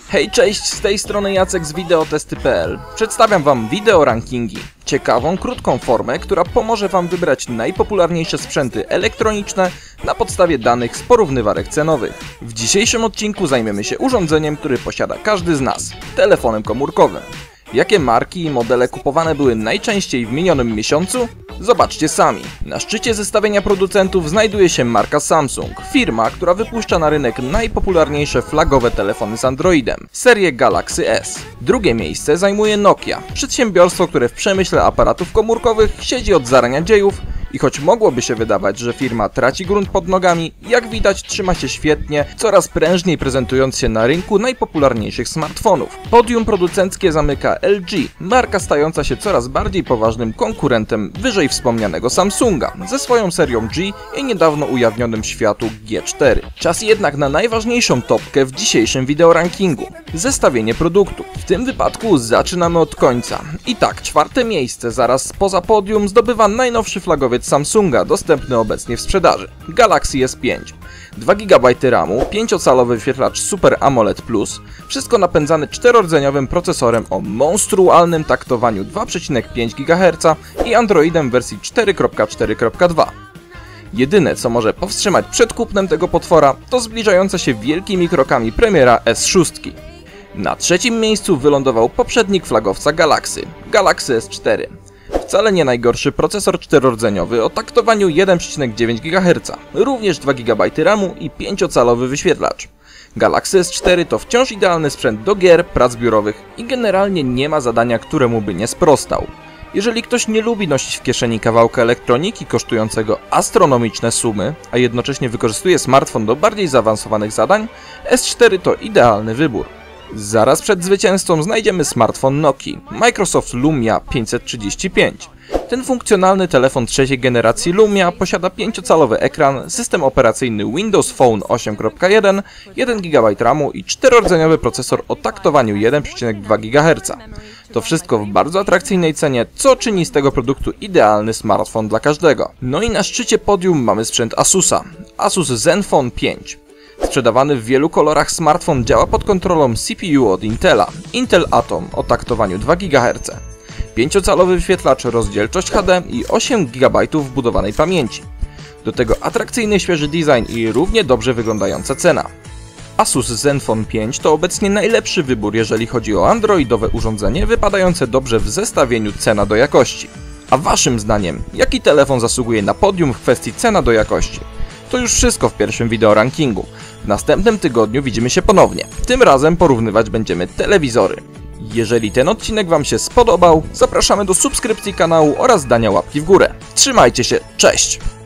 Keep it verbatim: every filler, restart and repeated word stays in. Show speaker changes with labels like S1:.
S1: Hej, cześć, z tej strony Jacek z Wideotesty kropka p l. Przedstawiam Wam wideo rankingi. Ciekawą, krótką formę, która pomoże Wam wybrać najpopularniejsze sprzęty elektroniczne na podstawie danych z porównywarek cenowych. W dzisiejszym odcinku zajmiemy się urządzeniem, który posiada każdy z nas – telefonem komórkowym. Jakie marki i modele kupowane były najczęściej w minionym miesiącu? Zobaczcie sami. Na szczycie zestawienia producentów znajduje się marka Samsung, firma, która wypuszcza na rynek najpopularniejsze flagowe telefony z Androidem, serię Galaxy S. Drugie miejsce zajmuje Nokia, przedsiębiorstwo, które w przemyśle aparatów komórkowych siedzi od zarania dziejów i choć mogłoby się wydawać, że firma traci grunt pod nogami, jak widać trzyma się świetnie, coraz prężniej prezentując się na rynku najpopularniejszych smartfonów. Podium producenckie zamyka L G, marka stająca się coraz bardziej poważnym konkurentem wyżej wspomnianego Samsunga, ze swoją serią G i niedawno ujawnionym światu G cztery. Czas jednak na najważniejszą topkę w dzisiejszym wideorankingu – zestawienie produktów. W tym wypadku zaczynamy od końca. I tak, czwarte miejsce zaraz poza podium zdobywa najnowszy flagowiec Samsunga, dostępny obecnie w sprzedaży – Galaxy S pięć. dwa gigabajty ramu, pięciocalowy wyświetlacz Super AMOLED Plus, wszystko napędzane czterordzeniowym procesorem o monstrualnym taktowaniu dwa przecinek pięć gigaherca i Androidem w wersji cztery kropka cztery kropka dwa. Jedyne, co może powstrzymać przed kupnem tego potwora, to zbliżająca się wielkimi krokami premiera S sześć. Na trzecim miejscu wylądował poprzednik flagowca Galaxy – Galaxy S cztery. Wcale nie najgorszy procesor czterordzeniowy o taktowaniu jeden przecinek dziewięć gigaherca, również dwa gigabajty ramu i pięciocalowy wyświetlacz. Galaxy S cztery to wciąż idealny sprzęt do gier, prac biurowych i generalnie nie ma zadania, któremu by nie sprostał. Jeżeli ktoś nie lubi nosić w kieszeni kawałka elektroniki kosztującego astronomiczne sumy, a jednocześnie wykorzystuje smartfon do bardziej zaawansowanych zadań, S cztery to idealny wybór. Zaraz przed zwycięzcą znajdziemy smartfon Nokii, Microsoft Lumia pięćset trzydzieści pięć. Ten funkcjonalny telefon trzeciej generacji Lumia posiada pięciocalowy ekran, system operacyjny Windows Phone osiem kropka jeden, jeden gigabajt ramu i czterordzeniowy procesor o taktowaniu jeden przecinek dwa gigaherca. To wszystko w bardzo atrakcyjnej cenie, co czyni z tego produktu idealny smartfon dla każdego. No i na szczycie podium mamy sprzęt Asusa, Asus Zenfone pięć. Sprzedawany w wielu kolorach smartfon działa pod kontrolą C P U od Intela, Intel Atom o taktowaniu dwa gigaherce, pięciocalowy wyświetlacz, rozdzielczość H D i osiem gigabajtów wbudowanej pamięci. Do tego atrakcyjny świeży design i równie dobrze wyglądająca cena. Asus Zenfone pięć to obecnie najlepszy wybór, jeżeli chodzi o androidowe urządzenie wypadające dobrze w zestawieniu cena do jakości. A waszym zdaniem, jaki telefon zasługuje na podium w kwestii cena do jakości? To już wszystko w pierwszym wideorankingu. W następnym tygodniu widzimy się ponownie. Tym razem porównywać będziemy telewizory. Jeżeli ten odcinek Wam się spodobał, zapraszamy do subskrypcji kanału oraz dania łapki w górę. Trzymajcie się, cześć!